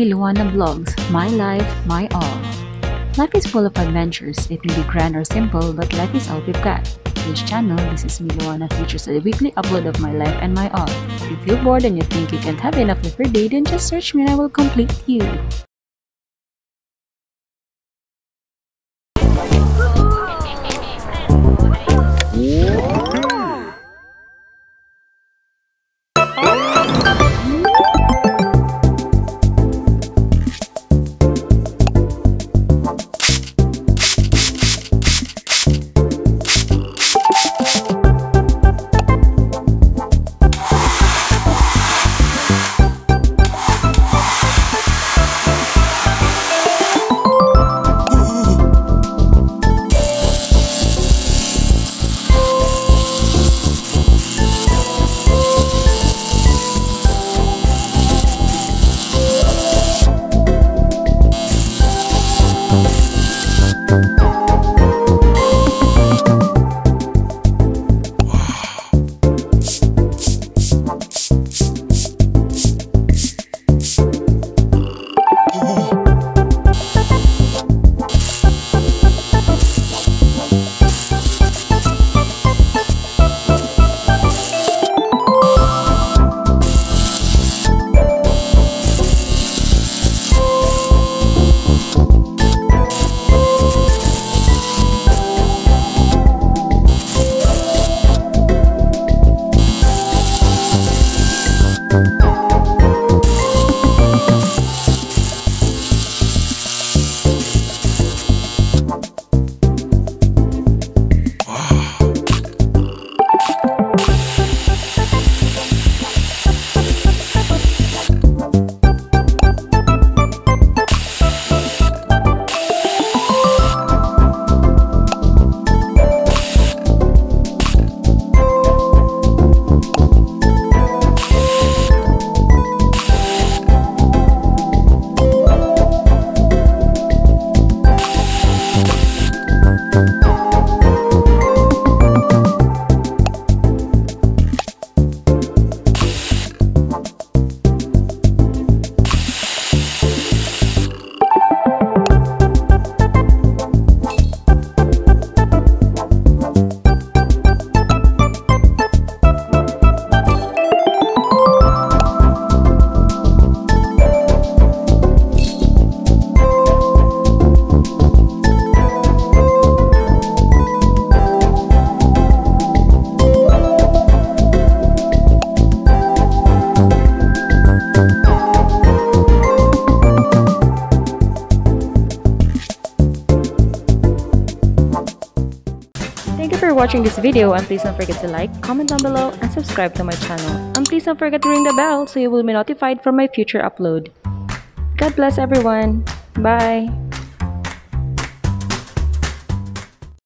Miluana Vlogs, my life, my all. Life is full of adventures. It may be grand or simple, but life is all we've got. This channel, This is Miluana, features a weekly upload of my life and my all. If you feel bored and you think you can't have enough of your day, then just search me and I will complete you. Thank you for watching this video, and please don't forget to like, comment down below, and subscribe to my channel. And please don't forget to ring the bell so you will be notified for my future upload. God bless everyone. Bye!